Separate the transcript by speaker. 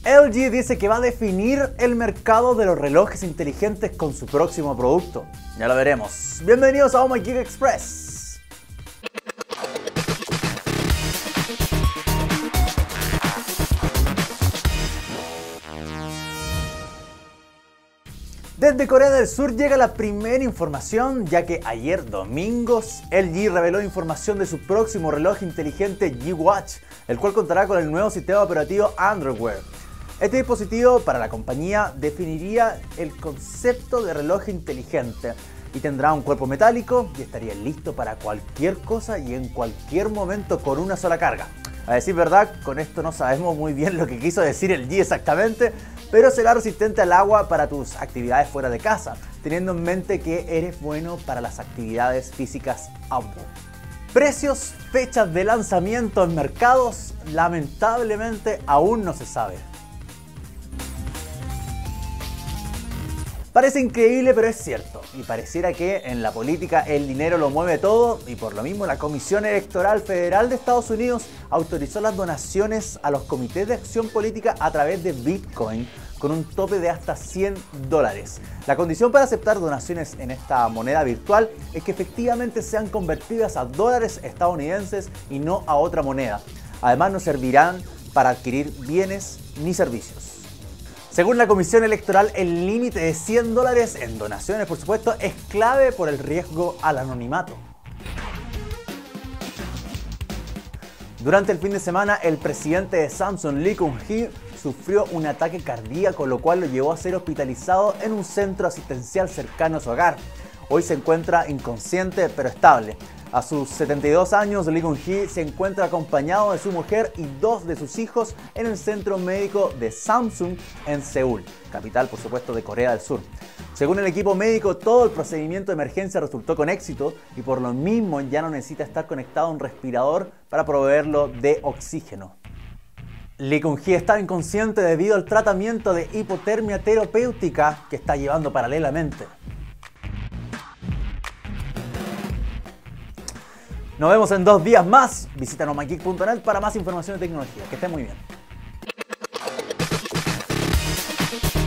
Speaker 1: LG dice que va a definir el mercado de los relojes inteligentes con su próximo producto. Ya lo veremos. Bienvenidos a Oh My Geek Express. Desde Corea del Sur llega la primera información, ya que ayer domingo LG reveló información de su próximo reloj inteligente G-Watch, el cual contará con el nuevo sistema operativo Android Wear. Este dispositivo para la compañía definiría el concepto de reloj inteligente y tendrá un cuerpo metálico y estaría listo para cualquier cosa y en cualquier momento con una sola carga. A decir verdad, con esto no sabemos muy bien lo que quiso decir LG exactamente, pero será resistente al agua para tus actividades fuera de casa, teniendo en mente que eres bueno para las actividades físicas outdoor. Precios, fechas de lanzamiento en mercados, lamentablemente aún no se sabe. Parece increíble, pero es cierto, y pareciera que en la política el dinero lo mueve todo, y por lo mismo la Comisión Electoral Federal de Estados Unidos autorizó las donaciones a los comités de acción política a través de Bitcoin, con un tope de hasta $100. La condición para aceptar donaciones en esta moneda virtual es que efectivamente sean convertidas a dólares estadounidenses y no a otra moneda. Además no servirán para adquirir bienes ni servicios. Según la Comisión Electoral, el límite de $100 en donaciones, por supuesto, es clave por el riesgo al anonimato. Durante el fin de semana, el presidente de Samsung, Lee Kun-hee, sufrió un ataque cardíaco, lo cual lo llevó a ser hospitalizado en un centro asistencial cercano a su hogar. Hoy se encuentra inconsciente pero estable. A sus 72 años, Lee Kun-hee se encuentra acompañado de su mujer y 2 de sus hijos en el centro médico de Samsung en Seúl, capital por supuesto de Corea del Sur. Según el equipo médico, todo el procedimiento de emergencia resultó con éxito y por lo mismo ya no necesita estar conectado a un respirador para proveerlo de oxígeno. Lee Kun-hee estaba inconsciente debido al tratamiento de hipotermia terapéutica que está llevando paralelamente. Nos vemos en 2 días más. Visita nomageek.net para más información de tecnología. Que estén muy bien.